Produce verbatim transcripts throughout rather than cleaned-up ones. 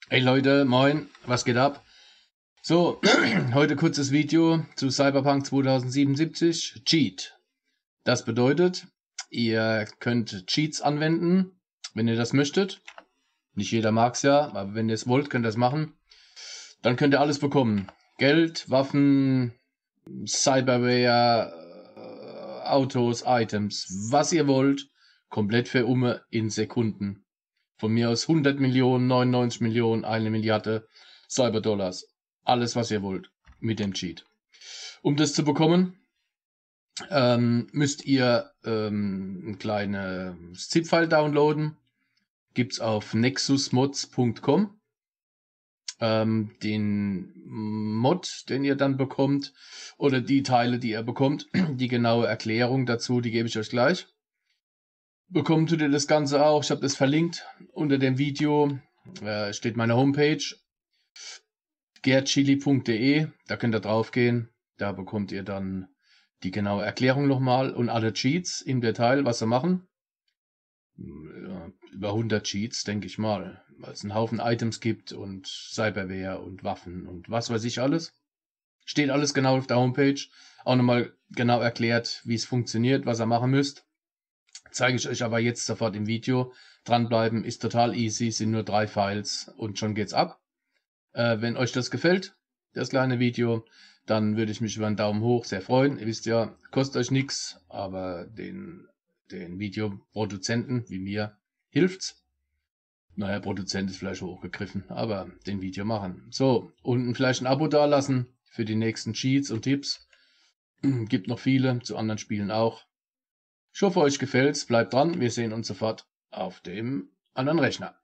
Hey Leute, moin, was geht ab? So, heute kurzes Video zu Cyberpunk zweitausendsiebenundsiebzig, Cheat. Das bedeutet, ihr könnt Cheats anwenden, wenn ihr das möchtet. Nicht jeder mag's ja, aber wenn ihr es wollt, könnt ihr es machen. Dann könnt ihr alles bekommen. Geld, Waffen, Cyberware, äh, Autos, Items, was ihr wollt. Komplett für Umme in Sekunden. Von mir aus hundert Millionen, neunundneunzig Millionen, eine Milliarde Cyberdollars. Alles, was ihr wollt mit dem Cheat. Um das zu bekommen, ähm, müsst ihr ähm, ein kleines ZIP-File downloaden. Gibt's auf nexus mods punkt com. Ähm, den Mod, den ihr dann bekommt, oder die Teile, die ihr bekommt, die genaue Erklärung dazu, die gebe ich euch gleich. Bekommt ihr das Ganze auch, ich habe das verlinkt unter dem Video, äh, steht meine Homepage, gertchili punkt de, da könnt ihr drauf gehen, da bekommt ihr dann die genaue Erklärung nochmal und alle Cheats im Detail, was sie machen. Ja, über hundert Cheats, denke ich mal, weil es einen Haufen Items gibt und Cyberware und Waffen und was weiß ich alles. Steht alles genau auf der Homepage, auch nochmal genau erklärt, wie es funktioniert, was ihr machen müsst. Zeige ich euch aber jetzt sofort im Video. Dranbleiben ist total easy, sind nur drei Files und schon geht's ab. Äh, wenn euch das gefällt, das kleine Video, dann würde ich mich über einen Daumen hoch sehr freuen. Ihr wisst ja, kostet euch nichts, aber den, den Videoproduzenten wie mir hilft's. Naja, Produzent ist vielleicht hochgegriffen, aber den Video machen. So, unten vielleicht ein Abo dalassen für die nächsten Cheats und Tipps. Gibt noch viele, zu anderen Spielen auch. Ich hoffe, euch gefällt's. Bleibt dran, wir sehen uns sofort auf dem anderen Rechner.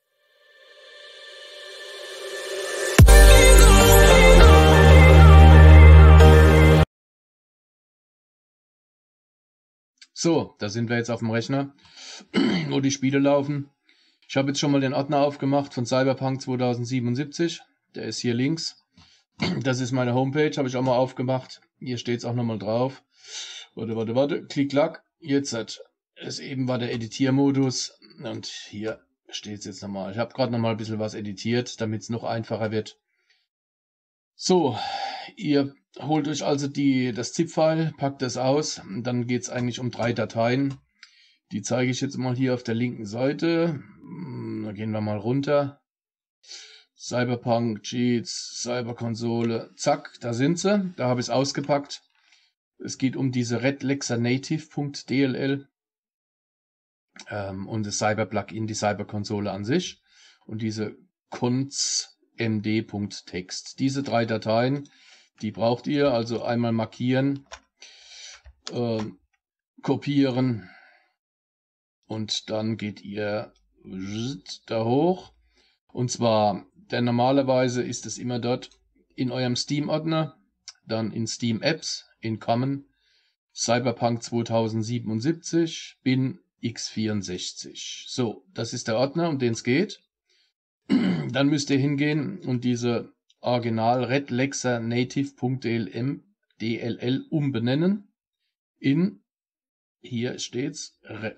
So, da sind wir jetzt auf dem Rechner, wo die Spiele laufen. Ich habe jetzt schon mal den Ordner aufgemacht von Cyberpunk zweitausendsiebenundsiebzig. Der ist hier links. Das ist meine Homepage, habe ich auch mal aufgemacht. Hier steht es auch nochmal drauf. Warte, warte, warte. Klick, klack. Jetzt hat es eben war der Editiermodus. Und hier steht es jetzt nochmal. Ich habe gerade nochmal ein bisschen was editiert, damit es noch einfacher wird. So, ihr holt euch also die, das ZIP-File, packt das aus. Dann geht es eigentlich um drei Dateien. Die zeige ich jetzt mal hier auf der linken Seite. Da gehen wir mal runter. Cyberpunk, Cheats, Cyberkonsole, zack, da sind sie. Da habe ich es ausgepackt. Es geht um diese redlexernative.dll ähm, und das Cyber-Plugin, die Cyberkonsole an sich. Und diese conz.md.text. Diese drei Dateien, die braucht ihr. Also einmal markieren, äh, kopieren und dann geht ihr da hoch. Und zwar, denn normalerweise ist es immer dort in eurem Steam-Ordner, dann in Steam Apps, in Common, Cyberpunk zweitausendsiebenundsiebzig, bin x vierundsechzig. So, das ist der Ordner, um den es geht. Dann müsst ihr hingehen und diese Original redlexernative.dll umbenennen in, hier steht's,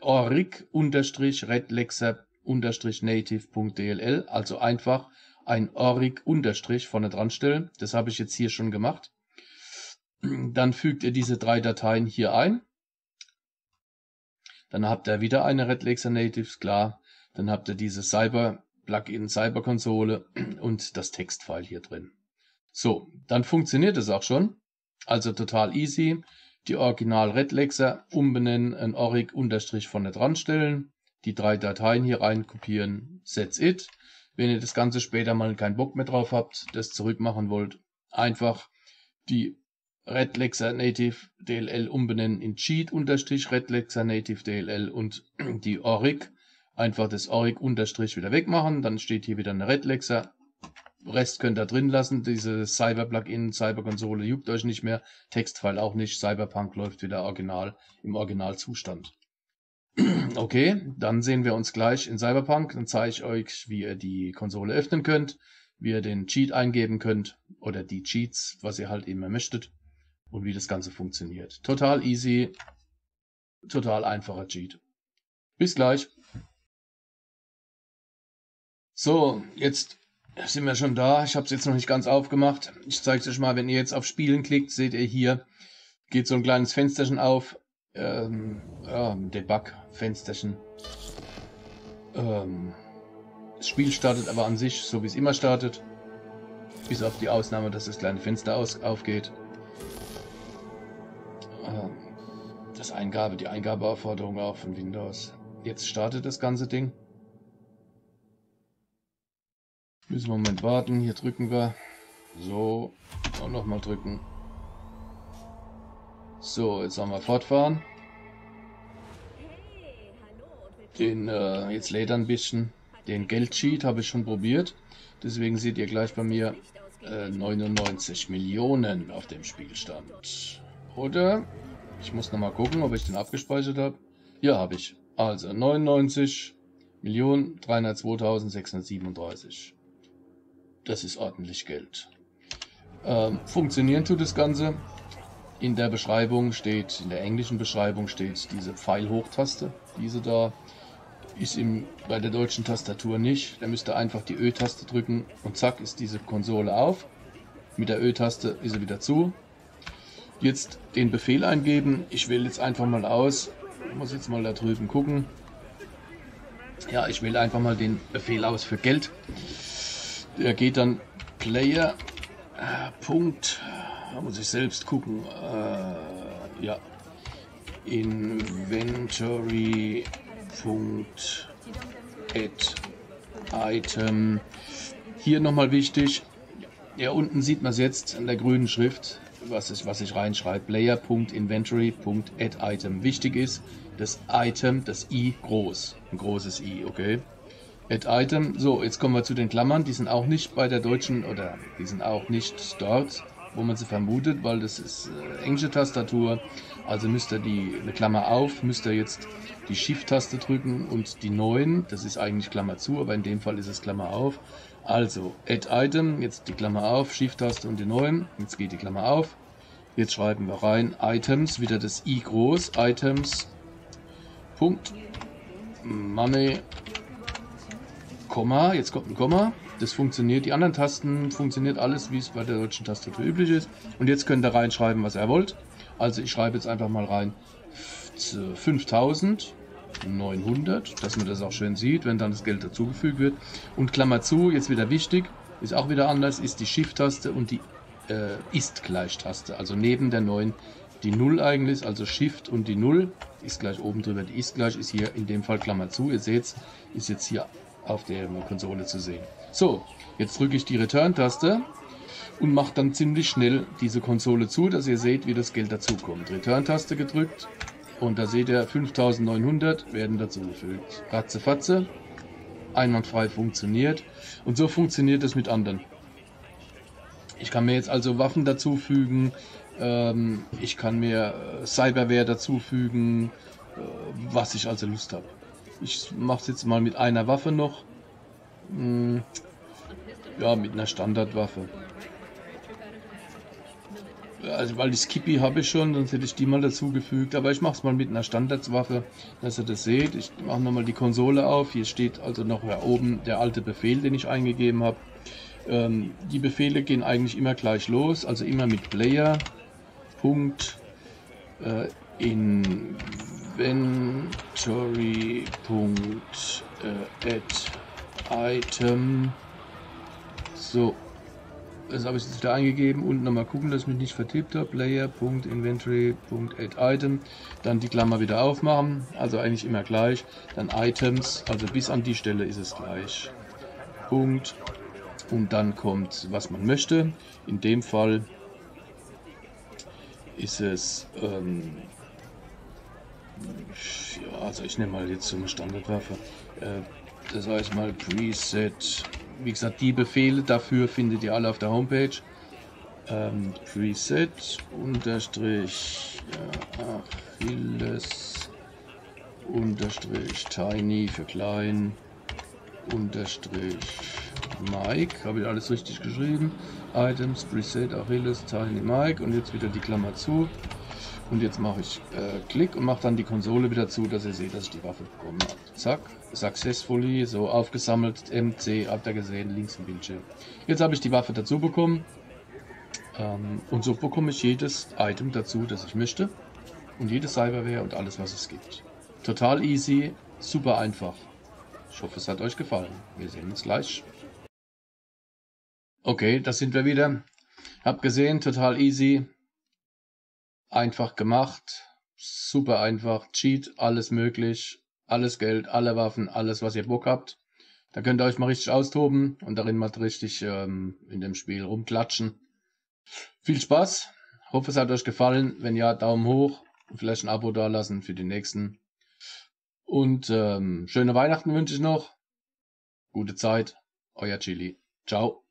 oric-redlexer-native.dll, also einfach ein oric- vorne dran stellen. Das habe ich jetzt hier schon gemacht. Dann fügt ihr diese drei Dateien hier ein. Dann habt ihr wieder eine Redlexer Natives, klar. Dann habt ihr diese Cyber Plugin, Cyberkonsole und das Textfile hier drin. So, dann funktioniert es auch schon. Also total easy. Die Original Redlexer umbenennen, ein oric- vorne dran stellen, die drei Dateien hier rein kopieren, that's it. Wenn ihr das Ganze später mal keinen Bock mehr drauf habt, das zurückmachen wollt, einfach die Redlexer Native D L L umbenennen in Cheat-Redlexer Native D L L und die oric, einfach das oric- wieder wegmachen, dann steht hier wieder eine Redlexer. Rest könnt ihr drin lassen, diese Cyber-Plugin, Cyberkonsole juckt euch nicht mehr, Textfile auch nicht, Cyberpunk läuft wieder original im Originalzustand. Okay, dann sehen wir uns gleich in Cyberpunk, dann zeige ich euch, wie ihr die Konsole öffnen könnt, wie ihr den Cheat eingeben könnt oder die Cheats, was ihr halt immer möchtet und wie das Ganze funktioniert. Total easy, total einfacher Cheat. Bis gleich. So, jetzt Da sind wir schon da. Ich habe es jetzt noch nicht ganz aufgemacht. Ich zeige es euch mal, wenn ihr jetzt auf Spielen klickt, seht ihr hier, geht so ein kleines Fensterchen auf. Ähm, ja, Debug-Fensterchen. Ähm, das Spiel startet aber an sich, so wie es immer startet. Bis auf die Ausnahme, dass das kleine Fenster aus, aufgeht. Ähm, das Eingabe, die Eingabeaufforderung auch von Windows. Jetzt startet das ganze Ding. Müssen wir einen Moment warten. Hier drücken wir. So. Und nochmal drücken. So, jetzt haben wir fortfahren. Den, äh, jetzt lädt er ein bisschen. Den Geldcheat habe ich schon probiert. Deswegen seht ihr gleich bei mir äh, neunundneunzig Millionen auf dem Spielstand. Oder? Ich muss nochmal gucken, ob ich den abgespeichert habe. Ja, habe ich. Also neunundneunzig Millionen dreihundertzweitausendsechshundertsiebenunddreißig. Das ist ordentlich Geld. Ähm, funktionieren tut das Ganze. In der Beschreibung steht, in der englischen Beschreibung steht diese Pfeil-Hoch-Taste. Diese da ist im, bei der deutschen Tastatur nicht. Da müsst ihr einfach die Ö-Taste drücken und zack ist diese Konsole auf. Mit der Ö-Taste ist sie wieder zu. Jetzt den Befehl eingeben. Ich wähle jetzt einfach mal aus. Ich muss jetzt mal da drüben gucken. Ja, ich wähle einfach mal den Befehl aus für Geld. Der geht dann Player. Äh, Punkt. Da muss ich selbst gucken. Äh, ja. Inventory. Punkt. Add Item. Hier nochmal wichtig. Ja, unten sieht man es jetzt in der grünen Schrift, was ich, was ich reinschreibe. Player.inventory.add-item. Wichtig ist, das Item, das I groß. Ein großes I, okay. Add-item. So, jetzt kommen wir zu den Klammern. Die sind auch nicht bei der deutschen, oder die sind auch nicht dort, wo man sie vermutet, weil das ist äh, englische Tastatur. Also müsst ihr die, eine Klammer auf, müsst ihr jetzt die Shift-Taste drücken und die neun. Das ist eigentlich Klammer zu, aber in dem Fall ist es Klammer auf. Also, Add-Item, jetzt die Klammer auf, Shift-Taste und die neun. Jetzt geht die Klammer auf. Jetzt schreiben wir rein, Items, wieder das I groß, Items, Punkt, Money, Komma, jetzt kommt ein Komma. Das funktioniert, die anderen Tasten funktioniert alles, wie es bei der deutschen Tastatur üblich ist. Und jetzt könnt ihr reinschreiben, was ihr wollt. Also ich schreibe jetzt einfach mal rein fünftausendneunhundert, dass man das auch schön sieht, wenn dann das Geld dazugefügt wird. Und Klammer zu, jetzt wieder wichtig, ist auch wieder anders, ist die Shift-Taste und die äh, Ist-Gleich-Taste. Also neben der neun die null eigentlich, also Shift und die null ist gleich oben drüber. Die Ist-Gleich ist hier in dem Fall Klammer zu. Ihr seht, ist jetzt hier auf der Konsole zu sehen. So, jetzt drücke ich die Return-Taste und mache dann ziemlich schnell diese Konsole zu, dass ihr seht, wie das Geld dazukommt. Return-Taste gedrückt und da seht ihr, fünftausendneunhundert werden dazugefügt. Ratzefatze, einwandfrei funktioniert und so funktioniert es mit anderen. Ich kann mir jetzt also Waffen dazufügen, ähm, ich kann mir äh, Cyberware dazufügen, äh, was ich also Lust habe. Ich mache es jetzt mal mit einer Waffe noch. Hm, ja, mit einer Standardwaffe. Also, weil die Skippy habe ich schon, sonst hätte ich die mal dazugefügt. Aber ich mache es mal mit einer Standardwaffe, dass ihr das seht. Ich mache nochmal die Konsole auf. Hier steht also noch ja, oben der alte Befehl, den ich eingegeben habe. Ähm, die Befehle gehen eigentlich immer gleich los. Also immer mit Player. Punkt. Äh, Inventory. Punkt. Äh, add Item. So. Das habe ich jetzt wieder eingegeben und nochmal gucken, dass ich mich nicht vertippt habe. Player.inventory.add-Item. Dann die Klammer wieder aufmachen. Also eigentlich immer gleich. Dann Items. Also bis an die Stelle ist es gleich. Punkt. Und dann kommt, was man möchte. In dem Fall ist es. Ähm, ja, also ich nehme mal jetzt so eine Standardwaffe. Äh, das heißt mal Preset. Wie gesagt, die Befehle dafür findet ihr alle auf der Homepage. Ähm, Preset unterstrich ja, Achilles unterstrich Tiny für klein unterstrich Mike. Habe ich alles richtig geschrieben. Items, Preset, Achilles, Tiny, Mike. Und jetzt wieder die Klammer zu. Und jetzt mache ich äh, Klick und mache dann die Konsole wieder zu, dass ihr seht, dass ich die Waffe bekommen habe. Zack, successfully, so aufgesammelt, M C, habt ihr gesehen, links im Bildschirm. Jetzt habe ich die Waffe dazu bekommen. Ähm, und so bekomme ich jedes Item dazu, das ich möchte. Und jede Cyberware und alles, was es gibt. Total easy, super einfach. Ich hoffe, es hat euch gefallen. Wir sehen uns gleich. Okay, das sind wir wieder. Habt gesehen, total easy. Einfach gemacht. Super einfach. Cheat, alles möglich. Alles Geld, alle Waffen, alles, was ihr Bock habt. Da könnt ihr euch mal richtig austoben und darin mal richtig ähm, in dem Spiel rumklatschen. Viel Spaß. Hoffe, es hat euch gefallen. Wenn ja, Daumen hoch. Und vielleicht ein Abo dalassen für die nächsten. Und ähm, schöne Weihnachten wünsche ich noch. Gute Zeit. Euer Chili. Ciao.